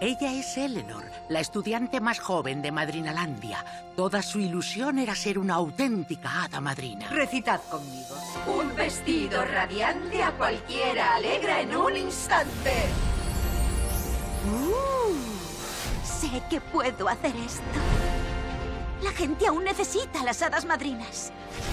Ella es Eleanor, la estudiante más joven de Madrinalandia. Toda su ilusión era ser una auténtica hada madrina. Recitad conmigo. Un vestido radiante a cualquiera alegra en un instante. Sé que puedo hacer esto. La gente aún necesita a las hadas madrinas.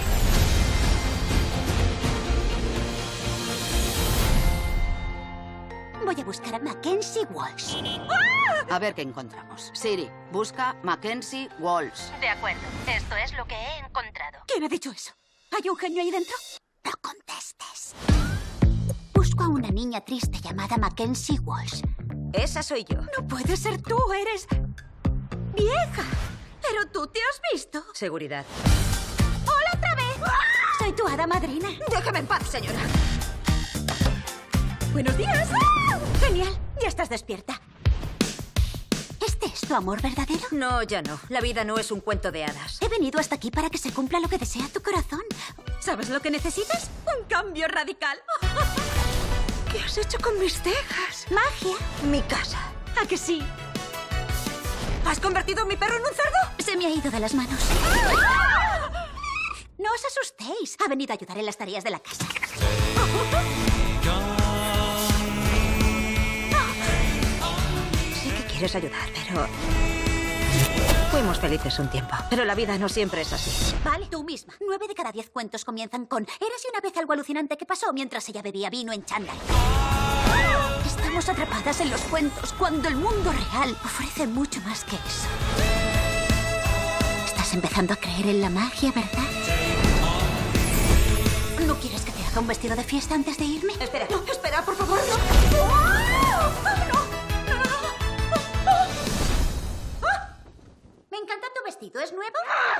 Voy a buscar a Mackenzie Walsh. A ver qué encontramos. Siri, busca Mackenzie Walsh. De acuerdo. Esto es lo que he encontrado. ¿Quién ha dicho eso? ¿Hay un genio ahí dentro? No contestes. Busco a una niña triste llamada Mackenzie Walsh. Esa soy yo. No puede ser tú, eres vieja. Pero tú te has visto. Seguridad. ¡Hola otra vez! Soy tu hada madrina. Déjame en paz, señora. ¡Buenos días! Genial, ya estás despierta. ¿Este es tu amor verdadero? No, ya no. La vida no es un cuento de hadas. He venido hasta aquí para que se cumpla lo que desea tu corazón. ¿Sabes lo que necesitas? Un cambio radical. ¿Qué has hecho con mis cejas? Magia. Mi casa. ¿A que sí? ¿Has convertido a mi perro en un cerdo? Se me ha ido de las manos. No os asustéis. Ha venido a ayudar en las tareas de la casa. Sé que quieres ayudar, pero... Fuimos felices un tiempo, pero la vida no siempre es así. Vale, tú misma. 9 de cada 10 cuentos comienzan con «Érase una vez algo alucinante que pasó mientras ella bebía vino en chándal». Estamos atrapadas en los cuentos cuando el mundo real ofrece mucho más que eso. Estás empezando a creer en la magia, ¿verdad? ¿No quieres que te haga un vestido de fiesta antes de irme? Espera. No, espera, por favor, no. Me encanta tu vestido. ¿Es nuevo?